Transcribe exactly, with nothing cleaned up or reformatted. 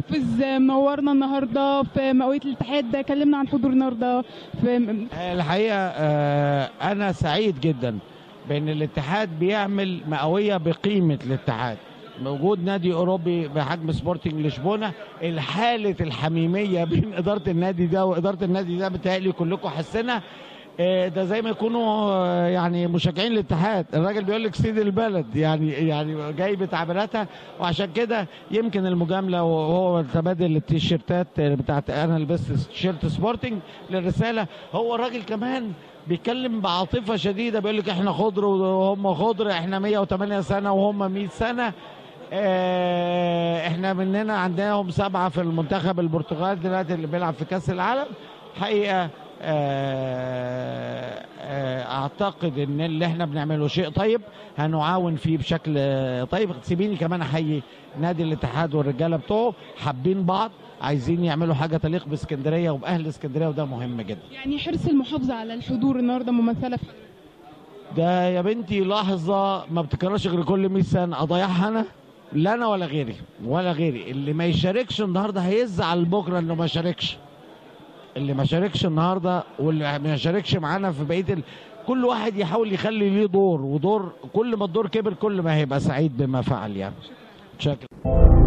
حافظ منورنا النهارده في مئوية الاتحاد، كلمنا عن حضور النهارده في الحقيقه. انا سعيد جدا بان الاتحاد بيعمل مئويه بقيمه الاتحاد. موجود نادي اوروبي بحجم سبورتنج لشبونه، الحاله الحميميه بين اداره النادي ده واداره النادي ده بتهيألي كلكم حاسينها. ده زي ما يكونوا يعني مشجعين الاتحاد. الراجل بيقول لك سيد البلد، يعني يعني جاي بتعبيراتها، وعشان كده يمكن المجامله وهو تبادل التيشيرتات بتاعت انا لبست تيشيرت سبورتنج للرساله. هو الراجل كمان بيتكلم بعاطفه شديده، بيقول لك احنا خضر وهم خضر، احنا مئة وثمانية سنه وهم مئة سنه، احنا مننا عندهم سبعه في المنتخب البرتغال دلوقتي اللي بيلعب في كاس العالم. حقيقه اعتقد ان اللي احنا بنعمله شيء طيب، هنعاون فيه بشكل طيب. سيبيني كمان احيي نادي الاتحاد والرجاله بتوعه، حابين بعض، عايزين يعملوا حاجه تليق باسكندريه وباهل اسكندريه، وده مهم جدا. يعني حرص المحافظه على الحضور النهارده ممثله في ده يا بنتي لحظه ما بتكررش غير كل مئة سنه اضيعها انا، لا انا ولا غيري ولا غيري. اللي ما يشاركش النهارده هيزعل بكره انه ما شاركش. اللي ما شاركش النهارده واللي ما شاركش معانا في بقيه ال... كل واحد يحاول يخلي ليه دور، ودور كل ما الدور كبر كل ما هيبقى سعيد بما فعل يعني. شكرا.